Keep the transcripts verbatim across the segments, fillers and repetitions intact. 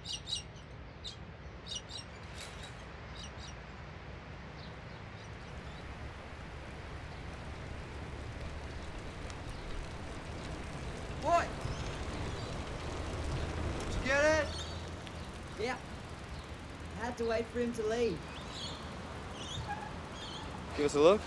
What? Did you get it? Yeah. I had to wait for him to leave. Give us a look.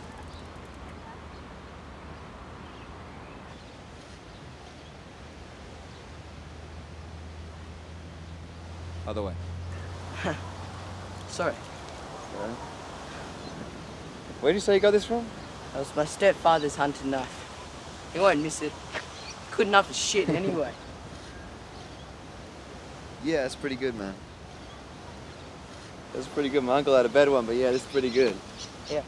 Other way. Sorry. Where did you say you got this from? That was my stepfather's hunting knife. He won't miss it. Good enough for shit anyway. Yeah, it's pretty good, man. That's pretty good. My uncle had a better one, but yeah, this is pretty good. Yeah.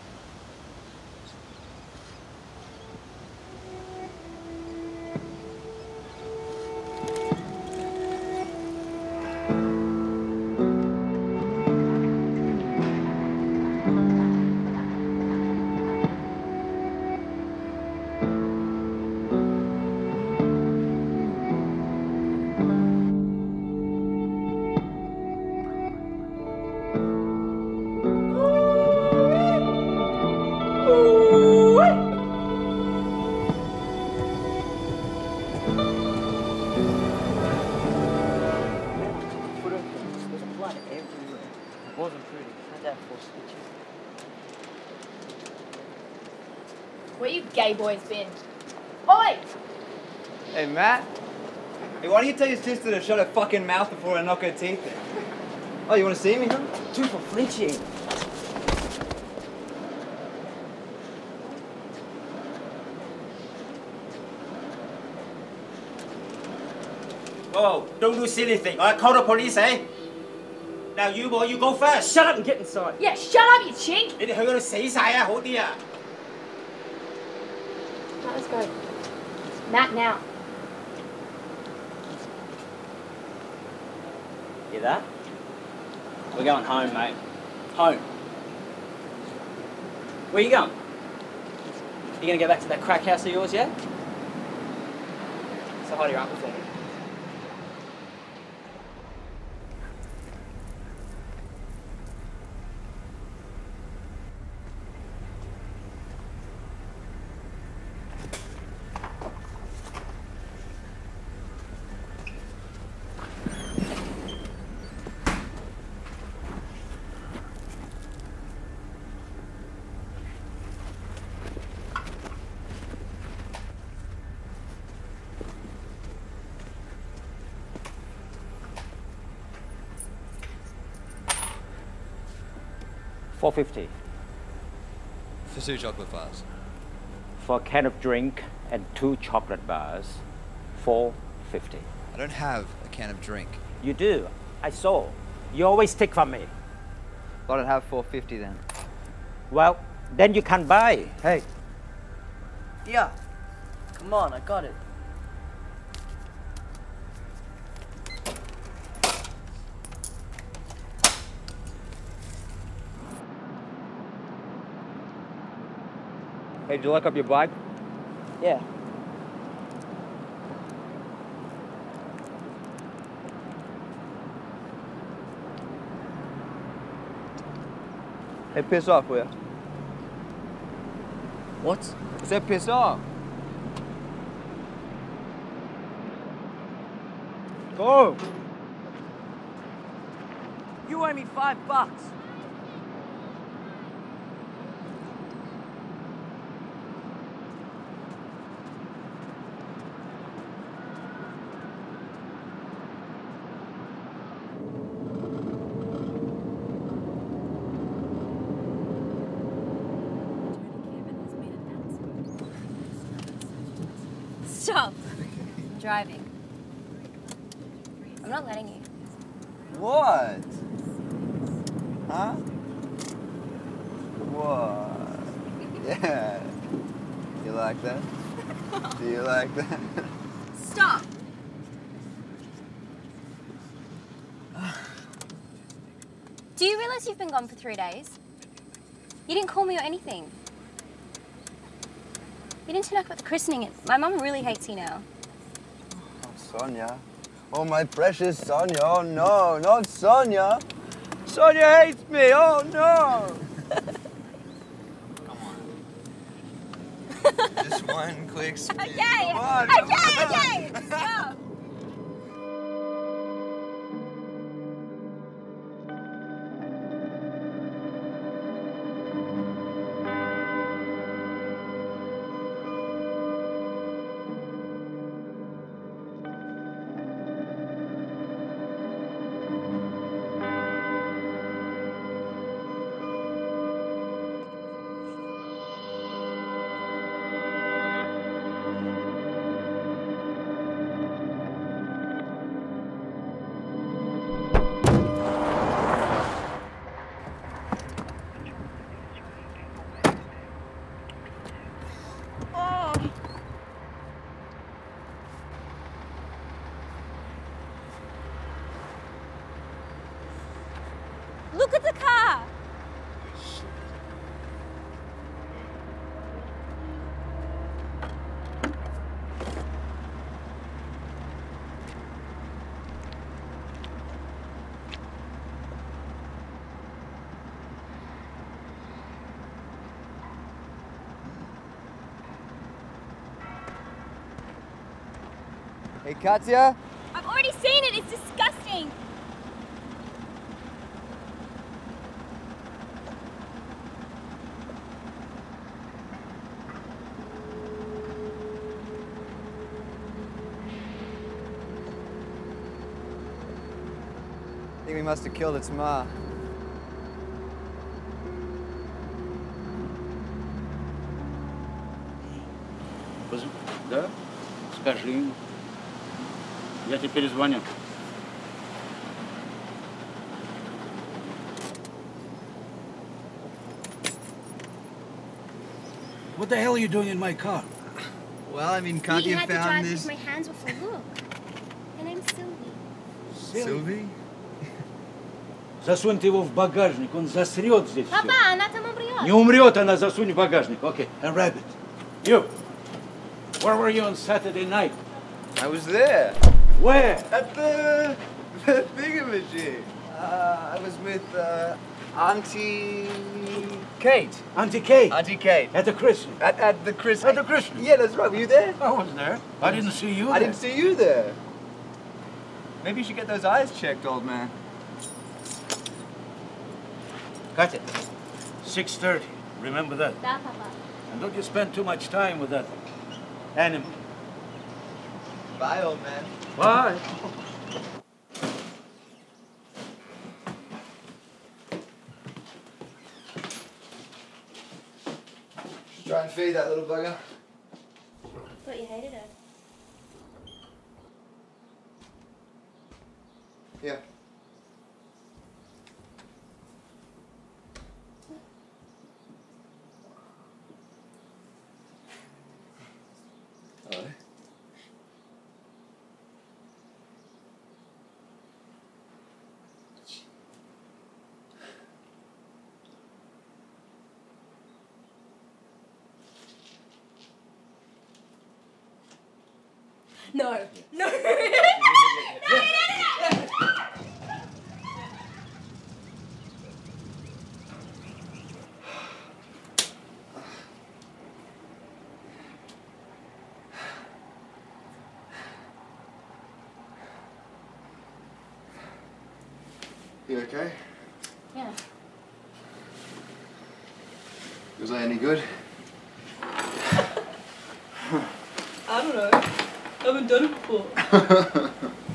Where you gay boys been? Oi! Hey, Matt. Hey, why don't you tell your sister to shut her fucking mouth before I knock her teeth in? Oh, you want to see me, huh? Two for flinching. Oh, don't do silly thing. All right, call the police, eh? Now you boy, you go first. Shut up and get inside. Yeah, shut up, you chink! 你哋去嗰度死晒啊，好啲啊！ Right, let's go. Matt, now. Hear that? We're going home, mate. Home. Where you going? You gonna get back to that crack house of yours yet? So hi to your uncle for me. four fifty. For two chocolate bars. For a can of drink and two chocolate bars, four fifty. I don't have a can of drink. You do. I saw. You always take from me. I don't have four fifty then. Well, then you can't buy. Hey. Yeah. Come on, I got it. Hey, did you lock up your bike? Yeah. Hey, piss off, will ya? What? I said piss off. Go. You owe me five bucks. Stop. I'm driving. I'm not letting you. What? Huh? What? Yeah. You like that? Do you like that? Stop. Do you realize you've been gone for three days? You didn't call me or anything. You didn't turn up at the christening. My mum really hates you now. Oh, Sonia. Oh, my precious Sonia. Oh, no, not Sonia. Sonia hates me. Oh, no. Come on. Just one quick spin. Okay, Come on, okay, come on. okay. Stop. Look at the car. Hey, Katya? I've already seen it. It's disgusting. I think we must have killed its ma. Да? Скажи ему. Я тебе перезвоню. What the hell are you doing in my car? Well, I mean, You Katya had to found drive this. because my hands were full. Look. My name's Sylvie. Sylvie? Засунь ты его в багажник, он засрет здесь Папа, все. она там умрет. Не умрет она, засунь в багажник. Okay, a rabbit. You, where were you on Saturday night? I was there. Where? At the, the thingamajig. Uh, I was with uh, Auntie Kate. Auntie Kate. Auntie Kate. At the christening. At, at the Christmas. At the christening. Yeah, that's right. Were you there? I was there. I didn't see you I there. didn't see you there. Maybe you should get those eyes checked, old man. Katya, six thirty. Remember that. Да, папа. And don't you spend too much time with that animal. Bye, old man. Bye. Try and feed that little bugger. Thought you hated her. Yeah. Hello. No. No. You okay? Yeah. Was I any good? I don't know. I haven't done it before.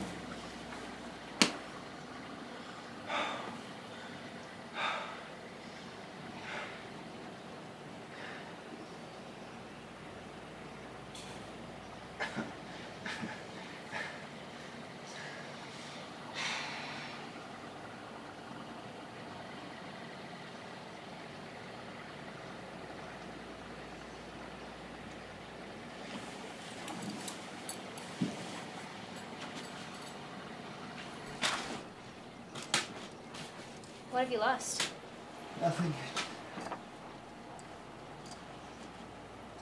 What have you lost? Nothing.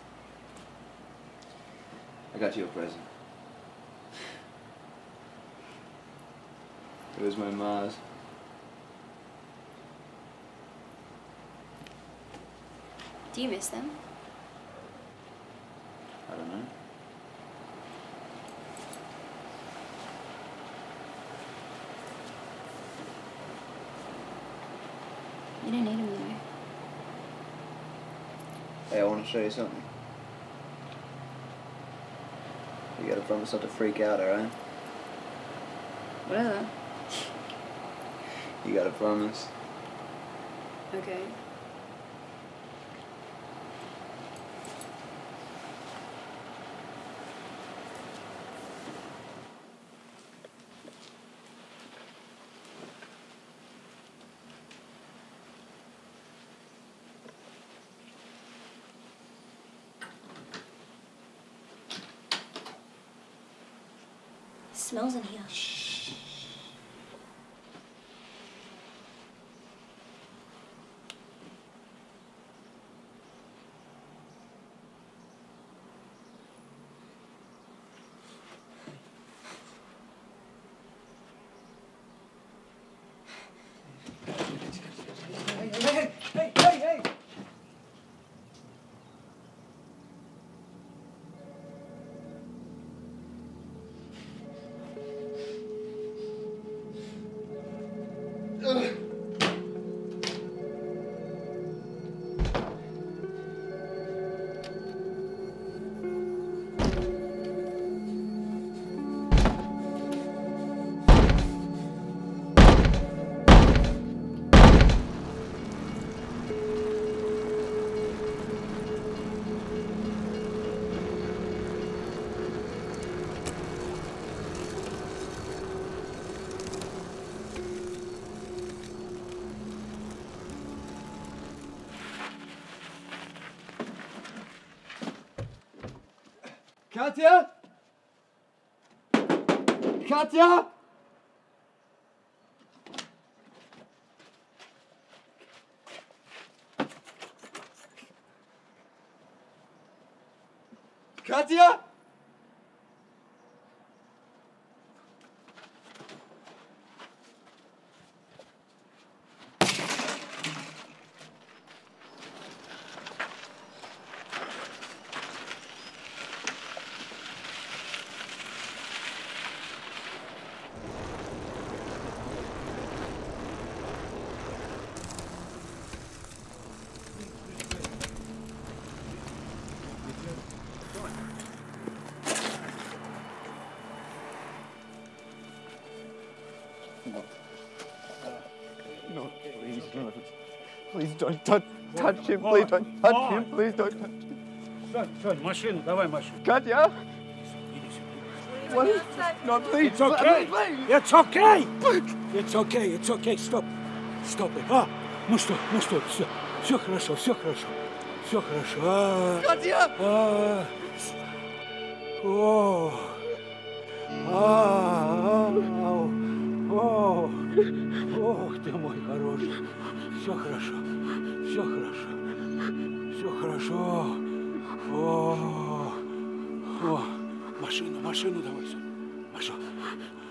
I got you a present. Where's my Mars? Do you miss them? I don't know. You don't need them though. Hey, I want to show you something. You gotta promise not to freak out, alright? Whatever. You gotta promise. Okay. Smells in here. Shh. Hey, hey, hey, hey, hey! Katya? Katya? Katya? No, please, no. Please don't touch, touch him. Please don't touch him. Please don't touch him. Стой, стой, машину, давай машину. Katya? What is... No, please. It's okay. Please. It's okay. It's okay, it's okay. Стоп. Стоп. А, ну что, ну что, все. Все хорошо, все хорошо. Все хорошо. А, Katya! а, о, а, ау, о, ох ты мой хороший. Все хорошо, все хорошо, все хорошо. О, о, машину, машину давай, машину.